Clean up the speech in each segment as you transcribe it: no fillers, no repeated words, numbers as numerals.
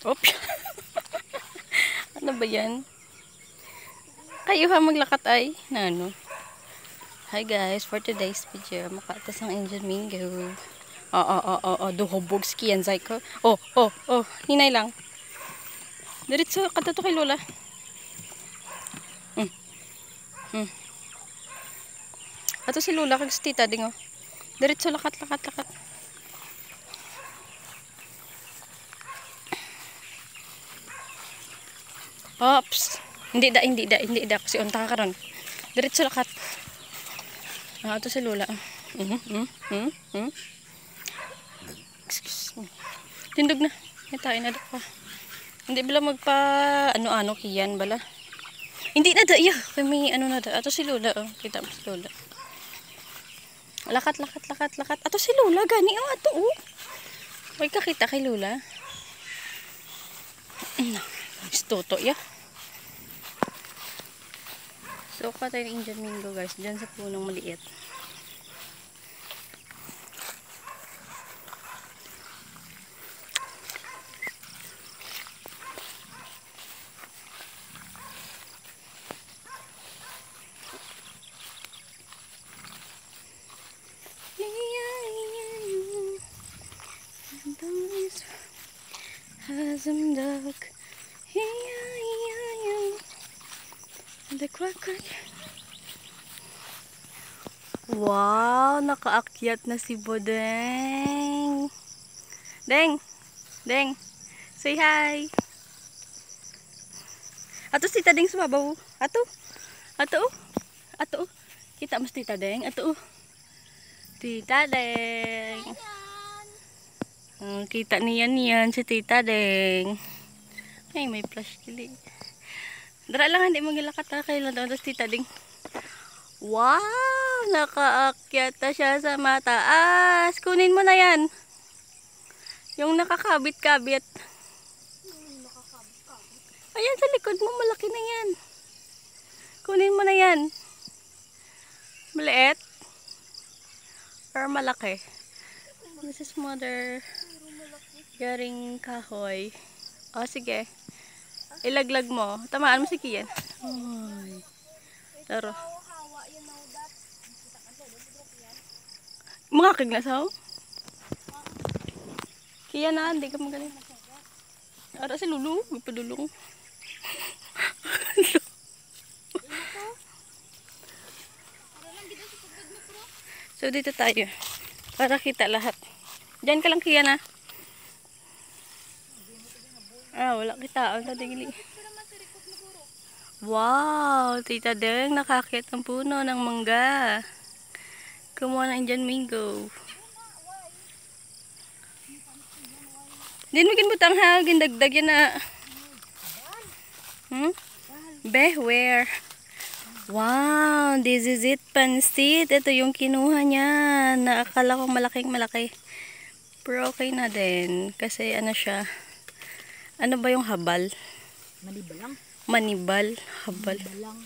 Oops. Ano ba yan? Kayo ha maglakat ay na ano. Hi guys, for today's video, makatas ang Indian Mingo. Duhobog skiyan zay ko. Hinay lang. Diretso katato kay Lola. Ato si Lola kag si Tita ding oh. Diretso lakat. Ops. Hindi da kasi unta ka karon. Diretso lakat. Ato si Lola. Excuse me. Tindog na. Hitain na pa. Hindi bala magpa ano kiyan bala. Hindi na da iya. Kami ano na da. Ato si Lola oh. Kita mo si Lola. Lakat. Ato si Lola gani oh ato oh. May kakita kay Lola. Istoto ya. So tayo ng Indian Mingo guys. Diyan sa punong maliit. Hazamdak. The quack. Wow, nakaakyat na si Bodeng. Deng. Say hi. Ato si Tita Deng sumabaw. Ato. Kita mas Tita Deng. Ato. Tita Deng. Kita niyan si Tita Deng. Ay, may flash kili. Dara lang hindi magilakat ta kay Lola si Tita Deng. Wow, nakaakyat na siya sa mataas. Kunin mo na yan. Yung nakakabit-kabit. Ayan sa likod mo, malaki na yan. Kunin mo na yan. Maliit? Or malaki? This is mother. Garing kahoy. O, sige. Ilaglag mo. Tamaan mo si Kian. Ay. Taro. Mga kaglasaw? Kian na, hindi ka magaling. Ara si Lulu. May padulong. So, dito tayo. Para kita lahat. Diyan ka lang Kian na. Wala kita. Wow, Tita Deng, nakakit ang puno ng mangga. Kumuha ng Indian Mingo. Din mo butang ha, gindagdag yan na. Where? Wow, this is it, pansit. Ito yung kinuha niya. Naakala ko malaki. Pero okay na din. Kasi ano siya. Ano ba yung habal? Manibal. Habal.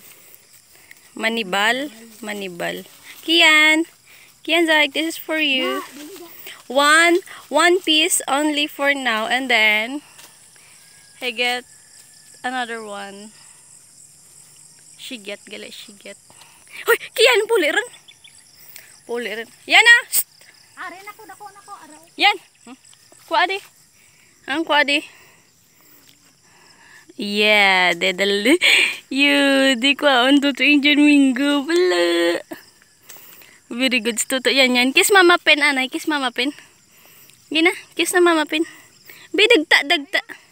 Manibal. Kian, Zach, this is for you. One piece only for now, and then I get another one. She get. Hoy, Kian, puli rin. Yan na. Arin ako, araw. Yan. Kuha di. Yeah, dedal. Di ko on to Indian Mingo pala. Very good to yan. Kiss Mama Pen, anay. Kiss Mama Pen. Gina, kiss na Mama Pen. Dagta.